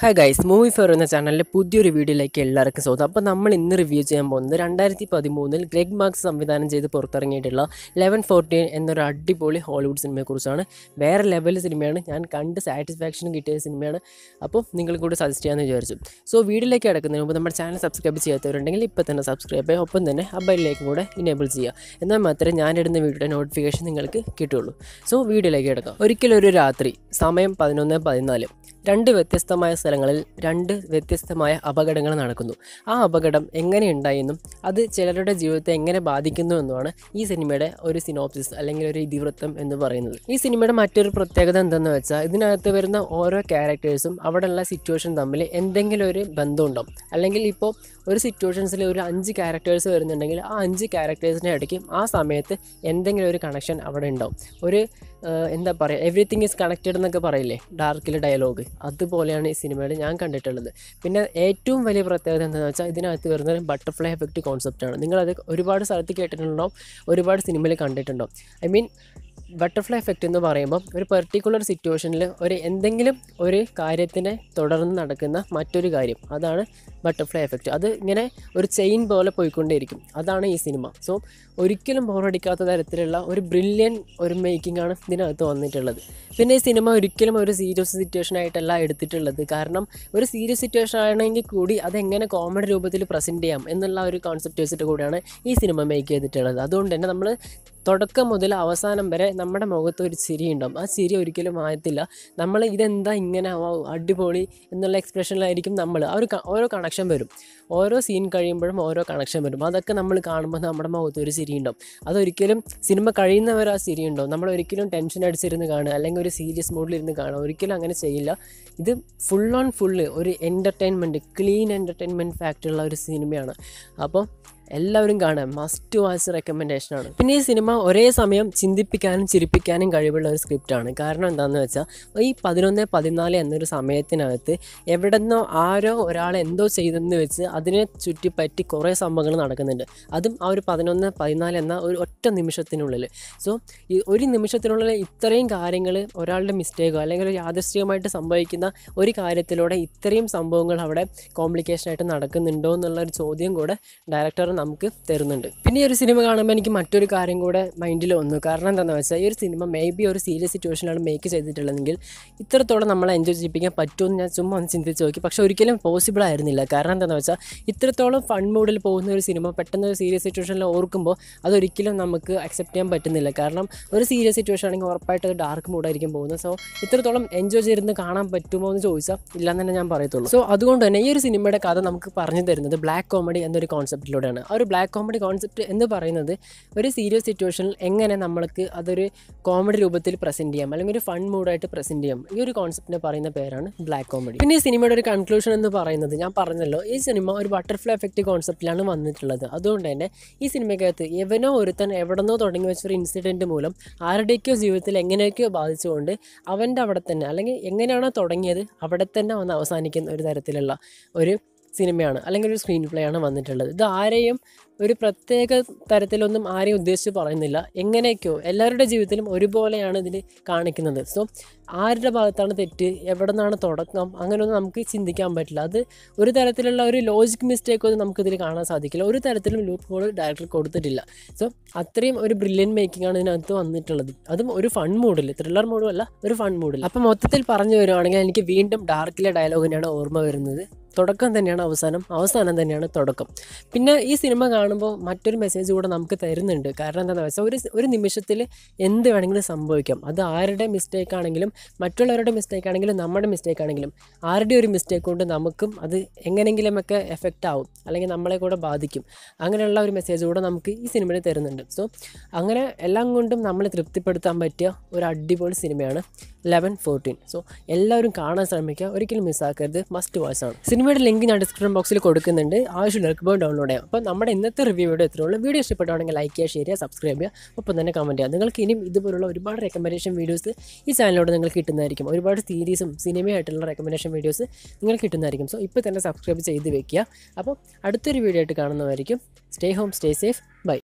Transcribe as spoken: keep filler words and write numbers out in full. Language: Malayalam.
Hi guys, മൂവി ഫെയർ എന്ന ചാനലിലെ പുതിയൊരു വീഡിയോയിലേക്ക് എല്ലാവർക്കും സ്വാഗതം. അപ്പോൾ നമ്മൾ ഇന്ന് റിവ്യൂ ചെയ്യാൻ പോകുന്നത് രണ്ടായിരത്തി പതിമൂന്നിൽ ഗ്രെഗ് മാർക്സ് സംവിധാനം ചെയ്ത് പുറത്തിറങ്ങിയിട്ടുള്ള ലെവൻ ഫോർട്ടീൻ എന്നൊരു അടിപൊളി ഹോളിവുഡ് സിനിമയെക്കുറിച്ചാണ്. വേറെ ലെവൽ സിനിമയാണ്, ഞാൻ കണ്ട് സാറ്റിസ്ഫാക്ഷൻ കിട്ടിയ സിനിമയാണ്. അപ്പോൾ നിങ്ങൾ കൂടി സജസ്റ്റ് ചെയ്യാമെന്ന് വിചാരിച്ചു. സോ വീഡിയോയിലേക്ക് കിടക്കുന്നതിന് മുമ്പ് നമ്മുടെ ചാനൽ സബ്സ്ക്രൈബ് ചെയ്യാത്തവരുണ്ടെങ്കിൽ ഇപ്പോൾ തന്നെ സബ്സ്ക്രൈബ് ചെയ്യുക, ഒപ്പം തന്നെ ആ ബെല്ലിലേക്കും കൂടെ ഇനേബിൾ ചെയ്യുക. എന്നാൽ മാത്രമേ ഞാനിടുന്ന വീഡിയോയുടെ നോട്ടിഫിക്കേഷൻ നിങ്ങൾക്ക് കിട്ടുള്ളൂ. സോ വീഡിയോയിലേക്ക് കിടക്കാം. ഒരിക്കലൊരു രാത്രി, സമയം പതിനൊന്ന് പതിനാല്, രണ്ട് വ്യത്യസ്തമായ സ്ഥലങ്ങളിൽ രണ്ട് വ്യത്യസ്തമായ അപകടങ്ങൾ നടക്കുന്നു. ആ അപകടം എങ്ങനെയുണ്ടായെന്നും അത് ചിലരുടെ ജീവിതത്തെ എങ്ങനെ ബാധിക്കുന്നു എന്നുമാണ് ഈ സിനിമയുടെ ഒരു സിനോപ്സിസ് അല്ലെങ്കിൽ ഒരു ഇതിവൃത്തം എന്ന് പറയുന്നത്. ഈ സിനിമയുടെ മറ്റൊരു പ്രത്യേകത എന്തെന്ന് വെച്ചാൽ ഇതിനകത്ത് വരുന്ന ഓരോ ക്യാരക്ടേഴ്സും അവിടെയുള്ള സിറ്റുവേഷൻ തമ്മിൽ എന്തെങ്കിലും ഒരു ബന്ധമുണ്ടാവും. അല്ലെങ്കിൽ ഇപ്പോൾ ഒരു സിറ്റുവേഷൻസിൽ ഒരു അഞ്ച് ക്യാരക്ടേഴ്സ് വരുന്നുണ്ടെങ്കിൽ ആ അഞ്ച് ക്യാരക്ടേഴ്സിൻ്റെ ഇടയ്ക്ക് ആ സമയത്ത് എന്തെങ്കിലും ഒരു കണക്ഷൻ അവിടെ ഉണ്ടാവും. ഒരു എന്താ പറയുക, എവറിത്തിങ് ഈസ് കണക്റ്റഡ് എന്നൊക്കെ പറയില്ലേ ഡാർക്കിലെ ഡയലോഗ്, അതുപോലെയാണ് ഈ സിനിമയിൽ ഞാൻ കണ്ടിട്ടുള്ളത്. പിന്നെ ഏറ്റവും വലിയ പ്രത്യേകത എന്താണെന്ന് വെച്ചാൽ ഇതിനകത്ത് വരുന്ന ഒരു ബട്ടർഫ്ലൈ എഫക്റ്റ് കോൺസെപ്റ്റാണ്. നിങ്ങളത് ഒരുപാട് സ്ഥലത്ത് കേട്ടിട്ടുണ്ടാവും, ഒരുപാട് സിനിമയിൽ കണ്ടിട്ടുണ്ടാവും. ഐ മീൻ ബട്ടർഫ്ലൈ എഫക്റ്റ് എന്ന് പറയുമ്പോൾ ഒരു പെർട്ടിക്കുലർ സിറ്റുവേഷനിൽ ഒരു എന്തെങ്കിലും ഒരു കാര്യത്തിനെ തുടർന്ന് നടക്കുന്ന മറ്റൊരു കാര്യം, അതാണ് ബട്ടർഫ്ലൈ എഫക്റ്റ്. അത് ഇങ്ങനെ ഒരു ചെയിൻ പോലെ പോയിക്കൊണ്ടേയിരിക്കും. അതാണ് ഈ സിനിമ. സോ ഒരിക്കലും ബോറടിക്കാത്ത തരത്തിലുള്ള ഒരു ബ്രില്യൻ ഒരു മേക്കിംഗ് ആണ് ഇതിനകത്ത് വന്നിട്ടുള്ളത്. പിന്നെ ഈ സിനിമ ഒരിക്കലും ഒരു സീരിയസ് സിറ്റുവേഷൻ ആയിട്ടല്ല എടുത്തിട്ടുള്ളത്. കാരണം ഒരു സീരിയസ് സിറ്റുവേഷൻ ആണെങ്കിൽ കൂടി അതെങ്ങനെ കോമഡി രൂപത്തിൽ പ്രസൻറ്റ് ചെയ്യാം എന്നുള്ള ഒരു കോൺസെപ്റ്റ് വെച്ചിട്ട് കൂടിയാണ് ഈ സിനിമ മേക്ക് ചെയ്തിട്ടുള്ളത്. അതുകൊണ്ട് തന്നെ നമ്മൾ തുടക്കം മുതൽ അവസാനം വരെ നമ്മുടെ മുഖത്ത് ഒരു ചിരി ഉണ്ടാവും. ആ ചിരി ഒരിക്കലും മായത്തില്ല. നമ്മൾ ഇതെന്താ ഇങ്ങനെ അടിപൊളി എന്നുള്ള എക്സ്പ്രഷനിലായിരിക്കും നമ്മൾ. ആ ഒരു ഓരോ കണക്ഷൻ വരും, ഓരോ സീൻ കഴിയുമ്പോഴും ഓരോ കണക്ഷൻ വരും. അതൊക്കെ നമ്മൾ കാണുമ്പോൾ നമ്മുടെ മുഖത്ത് ഒരു ചിരി ഉണ്ടാവും. അതൊരിക്കലും സിനിമ കഴിയുന്നവർ ആ ചിരി ഉണ്ടാവും. നമ്മൾ ഒരിക്കലും ടെൻഷൻ അടിച്ചിരുന്ന് കാണുക അല്ലെങ്കിൽ ഒരു സീരിയസ് മൂഡിലിരുന്ന് കാണുക, ഒരിക്കലും അങ്ങനെ ചെയ്യില്ല. ഇത് ഫുൾ ഓൺ ഫുള്ള് ഒരു എൻ്റർടൈൻമെൻറ്റ്, ക്ലീൻ എൻ്റർടൈൻമെൻറ്റ് ഫാക്റ്റുള്ള ഒരു സിനിമയാണ്. അപ്പോൾ എല്ലാവരും കാണാൻ മസ്റ്റ് വാച്ച് റെക്കമെൻഡേഷനാണ്. പിന്നെ ഈ സിനിമ ഒരേ സമയം ചിന്തിപ്പിക്കാനും ചിരിപ്പിക്കാനും കഴിവുള്ള ഒരു സ്ക്രിപ്റ്റാണ്. കാരണം എന്താണെന്ന് വെച്ചാൽ ഈ പതിനൊന്ന് പതിനാല് എന്നൊരു സമയത്തിനകത്ത് എവിടെ നിന്നോ ആരോ ഒരാൾ എന്തോ ചെയ്തെന്ന് വെച്ച് അതിനെ ചുറ്റിപ്പറ്റി കുറേ സംഭവങ്ങൾ നടക്കുന്നുണ്ട്. അതും ആ ഒരു പതിനൊന്ന് പതിനാല് എന്ന ഒരു ഒറ്റ നിമിഷത്തിനുള്ളിൽ. സോ ഈ ഒരു നിമിഷത്തിനുള്ളിൽ ഇത്രയും കാര്യങ്ങൾ, ഒരാളുടെ മിസ്റ്റേക്കോ അല്ലെങ്കിൽ ഒരു യാദൃശ്ചികമായിട്ട് സംഭവിക്കുന്ന ഒരു കാര്യത്തിലൂടെ ഇത്രയും സംഭവങ്ങൾ അവിടെ കോംപ്ലിക്കേഷനായിട്ട് നടക്കുന്നുണ്ടോ എന്നുള്ളൊരു ചോദ്യം കൂടെ ഡയറക്ടർ നമുക്ക് തരുന്നുണ്ട്. പിന്നെ ഈ ഒരു സിനിമ കാണുമ്പോൾ എനിക്ക് മറ്റൊരു കാര്യം കൂടെ മൈൻഡിൽ വന്നു. കാരണം എന്താണെന്ന് വെച്ചാൽ ഈ ഒരു സിനിമ മേ ബി ഒരു സീരിയസ് സിറ്റുവേഷനാണ് മേക്ക് ചെയ്തിട്ടുള്ളതെങ്കിൽ ഇത്രത്തോളം നമ്മളെ എൻജോയ് ചെയ്യിപ്പിക്കാൻ പറ്റുമെന്ന് ഞാൻ ചുമ്മാ ഒന്ന് ചിന്തിച്ച് നോക്കി. പക്ഷേ ഒരിക്കലും പോസിബിൾ ആയിരുന്നില്ല. കാരണം എന്താണെന്ന് വെച്ചാൽ ഇത്രത്തോളം ഫൺ മൂഡിൽ പോകുന്ന ഒരു സിനിമ പെട്ടെന്ന് ഒരു സീരിയസ് സിറ്റുവേഷനിൽ ഓർക്കുമ്പോൾ അതൊരിക്കലും നമുക്ക് അക്സെപ്റ്റ് ചെയ്യാൻ പറ്റുന്നില്ല. കാരണം ഒരു സീരിയസ് സിറ്റുവേഷൻ ആണെങ്കിൽ ഉറപ്പായിട്ട് അത് ഡാർക്ക് മൂഡായിരിക്കും പോകുന്നത്. സോ ഇത്രത്തോളം എൻജോയ് ചെയ്തിരുന്ന് കാണാൻ പറ്റുമോ എന്ന് ചോദിച്ചാൽ ഇല്ലെന്ന് തന്നെ ഞാൻ പറയത്തുള്ളൂ. സോ അതുകൊണ്ട് തന്നെ ഈ ഒരു സിനിമയുടെ കഥ നമുക്ക് പറഞ്ഞു തരുന്നത് ബ്ലാക്ക് കോമഡി എന്നൊരു കോൺസെപ്റ്റിലൂടെയാണ്. ആ ഒരു ബ്ലാക്ക് കോമഡി കോൺസെപ്റ്റ് എന്ന് പറയുന്നത് ഒരു സീരിയസ് സിറ്റുവേഷനിൽ എങ്ങനെ നമ്മൾക്ക് അതൊരു കോമഡി രൂപത്തിൽ പ്രസൻറ്റ് ചെയ്യാം അല്ലെങ്കിൽ ഒരു ഫൺ മൂഡായിട്ട് പ്രസൻറ്റ് ചെയ്യാം. ഈ ഒരു കോൺസെപ്റ്റിനെ പറയുന്ന പേരാണ് ബ്ലാക്ക് കോമഡി. പിന്നെ ഈ സിനിമയുടെ ഒരു കൺക്ലൂഷൻ എന്ന് പറയുന്നത് ഞാൻ പറഞ്ഞല്ലോ, ഈ സിനിമ ഒരു ബട്ടർഫ്ലൈ എഫക്റ്റ് കോൺസെപ്റ്റിലാണ് വന്നിട്ടുള്ളത്. അതുകൊണ്ട് തന്നെ ഈ സിനിമയ്ക്കകത്ത് എവനോ ഒരുത്തൻ എവിടെന്നോ തുടങ്ങി വെച്ചൊരു ഇൻസിഡൻറ്റ് മൂലം ആരുടെയൊക്കെയോ ജീവിതത്തിൽ എങ്ങനെയൊക്കെയോ ബാധിച്ചുകൊണ്ട് അവൻ്റെ അവിടെ തന്നെ അല്ലെങ്കിൽ എങ്ങനെയാണോ തുടങ്ങിയത് അവിടെ തന്നെ വന്ന് അവസാനിക്കുന്ന ഒരു തരത്തിലുള്ള ഒരു സിനിമയാണ് അല്ലെങ്കിൽ ഒരു സ്ക്രീൻ പ്ലേ ആണ് വന്നിട്ടുള്ളത്. ഇത് ആരെയും ഒരു പ്രത്യേക തരത്തിലൊന്നും ആരെയും ഉദ്ദേശിച്ച് പറയുന്നില്ല. എങ്ങനെയൊക്കെയോ എല്ലാവരുടെ ജീവിതത്തിലും ഒരുപോലെയാണ് ഇതിൽ കാണിക്കുന്നത്. സോ ആരുടെ ഭാഗത്താണ് തെറ്റ്, എവിടെ നിന്നാണ് തുടക്കം, അങ്ങനെയൊന്നും നമുക്ക് ചിന്തിക്കാൻ പറ്റില്ല. അത് ഒരു തരത്തിലുള്ള ഒരു ലോജിക് മിസ്റ്റേക്ക് ഒന്നും നമുക്കിതിൽ കാണാൻ സാധിക്കില്ല. ഒരു തരത്തിലും ലൂപ്പ് ഹോൾ ഡയറക്ടർ കൊടുത്തിട്ടില്ല. സോ അത്രയും ഒരു ബ്രില്യൻ മേക്കിംഗ് ആണ് ഇതിനകത്ത് വന്നിട്ടുള്ളത്. അതും ഒരു ഫൺ മൂഡിൽ, ത്രില്ലർ മൂഡും അല്ല, ഒരു ഫൺ മൂഡിൽ. അപ്പം മൊത്തത്തിൽ പറഞ്ഞു വരുവാണെങ്കിൽ എനിക്ക് വീണ്ടും ഡാർക്കിലെ ഡയലോഗിനാണ് ഓർമ്മ വരുന്നത്. തുടക്കം തന്നെയാണ് അവസാനം, അവസാനം തന്നെയാണ് തുടക്കം. പിന്നെ ഈ സിനിമ കാണുമ്പോൾ മറ്റൊരു മെസ്സേജ് കൂടെ നമുക്ക് തരുന്നുണ്ട്. കാരണം എന്താണെന്ന് വെച്ചാൽ ഒരു ഒരു നിമിഷത്തിൽ എന്ത് വേണമെങ്കിലും സംഭവിക്കാം. അത് ആരുടെ മിസ്റ്റേക്ക് ആണെങ്കിലും മറ്റുള്ളവരുടെ മിസ്റ്റേക്ക് ആണെങ്കിലും നമ്മുടെ മിസ്റ്റേക്ക് ആണെങ്കിലും ആരുടെ ഒരു മിസ്റ്റേക്ക് കൊണ്ട് നമുക്കും അത് എങ്ങനെയെങ്കിലുമൊക്കെ എഫക്റ്റ് ആവും അല്ലെങ്കിൽ നമ്മളെ കൂടെ ബാധിക്കും. അങ്ങനെയുള്ള ഒരു മെസ്സേജ് കൂടെ നമുക്ക് ഈ സിനിമയിൽ തരുന്നുണ്ട്. സോ അങ്ങനെ എല്ലാം കൊണ്ടും നമ്മൾ തൃപ്തിപ്പെടുത്താൻ പറ്റിയ ഒരു അടിപൊളി സിനിമയാണ് ലെവൻ ഫോർട്ടീൻ. സോ എല്ലാവരും കാണാൻ ശ്രമിക്കുക, ഒരിക്കലും മിസ്സാക്കരുത്, മസ്റ്റ് വാച്ച് ആണ്. സിനിമയുടെ ലിങ്ക് ഞാൻ ഡിസ്ക്രിപ്ഷൻ ബോക്സിൽ കൊടുക്കുന്നുണ്ട്, ആവശ്യമുള്ളവർക്ക് പോയി ഡൗൺലോഡ് ചെയ്യാം. അപ്പോൾ നമ്മുടെ ഇന്നത്തെ റിവ്യൂ വീഡിയോ എത്രയുള്ളൂ. വീഡിയോ ഇഷ്ടപ്പെട്ടാണെങ്കിൽ ലൈക്ക് ചെയ്യുക, ഷെയർ ചെയ്യുക, സബ്സ്ക്രൈബ് ചെയ്യുക, ഒപ്പം തന്നെ കമൻറ്റ് ചെയ്യുക. നിങ്ങൾക്ക് ഇനിയും ഇതുപോലുള്ള ഒരുപാട് റെക്കമെൻഡേഷൻ വീഡിയോസ് ഈ ചാനലിലൂടെ നിങ്ങൾക്ക് കിട്ടുന്നതായിരിക്കും. ഒരുപാട് സീരീസും സിനിമയായിട്ടുള്ള റെക്കമെൻഡേഷൻ വീഡിയോസ് നിങ്ങൾക്ക് കിട്ടുന്നതായിരിക്കും. സോ ഇപ്പോൾ തന്നെ സബ്സ്ക്രൈബ് ചെയ്ത് വെക്കുക. അപ്പോൾ അടുത്തൊരു വീഡിയോ ആയിട്ട് കാണുന്നതായിരിക്കും. Stay home, stay safe, by.